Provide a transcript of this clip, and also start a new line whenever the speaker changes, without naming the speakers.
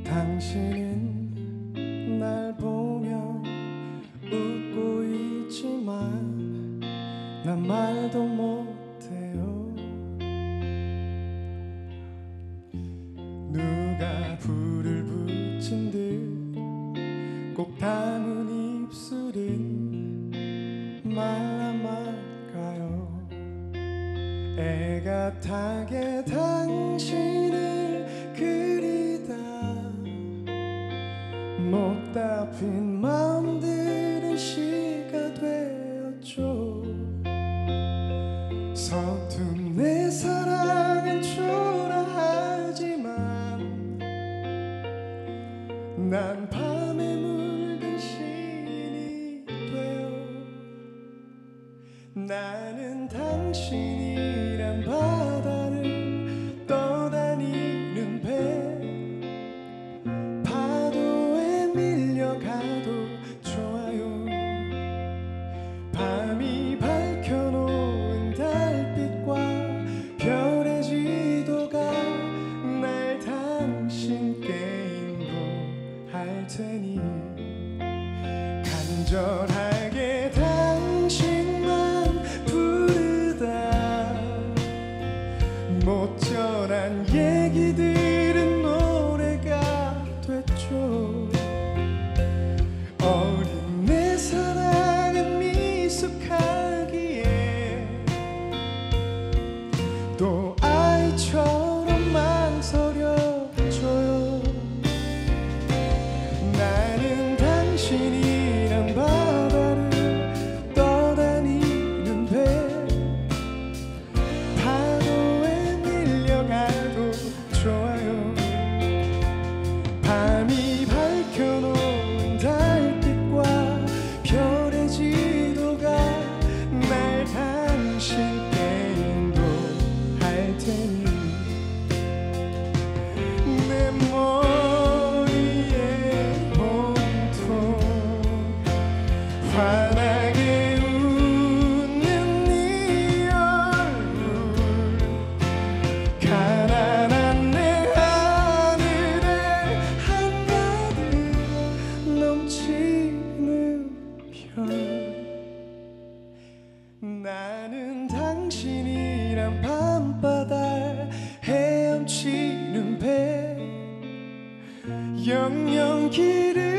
당신은 날 보며 웃고 있지만 난 말도 못해요. 누가 불을 붙인 듯 꼭 담은 입술은 말라 말까요? 애가 타게 당신을 그리다 못다 핀 마음들은 시가 되었죠. 서툰 내 사랑은 초라하지만 난 밤에 물든 신이 되어 나는 당신이란 바다를 떠다니는 배 파도에 밀려가도 좋아요. 밤이 밝혀놓은 달빛과 별의 지도가 날 당신께 인도할 테니 간절하게 당신만 부르다 못전한 얘기들은 노래가 됐죠. 어린 내 사랑은 미숙하기에 또 아이처럼 망설여져요. 나는 당신이란 바다를 떠다니는 배 파도에 밀려가도 좋아요. 밤이 밝혀놓은 달빛과 별의 지도가 날 당신께 인도할 테니 내 머리에 온통 환하게 웃는 네 얼굴 가난한 내 하늘에 한가득 넘치는 별 나는 당신이란 밤바다 헤엄치는 배 영영 길을